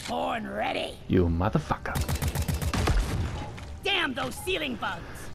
Horn ready. You motherfucker. Damn those ceiling bugs.